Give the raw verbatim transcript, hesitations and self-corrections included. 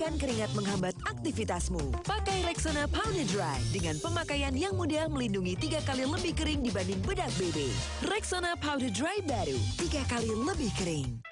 biarkan keringat menghambat aktivitasmu. Pakai Rexona Powder Dry dengan pemakaian yang mudah melindungi tiga kali lebih kering dibanding bedak B B. Rexona Powder Dry baru, tiga kali lebih kering.